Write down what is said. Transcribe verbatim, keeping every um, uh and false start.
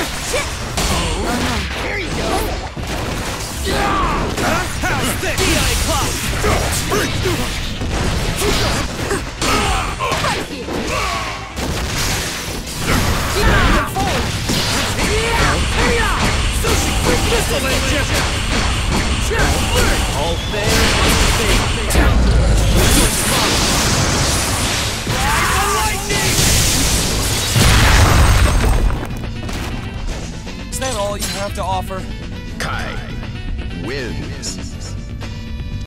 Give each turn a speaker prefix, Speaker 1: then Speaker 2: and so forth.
Speaker 1: Here you go! How's this? D I clock!
Speaker 2: Right here!
Speaker 1: Sushi quick missile engine! All fair, Is that all you have to offer?
Speaker 2: Kai wins.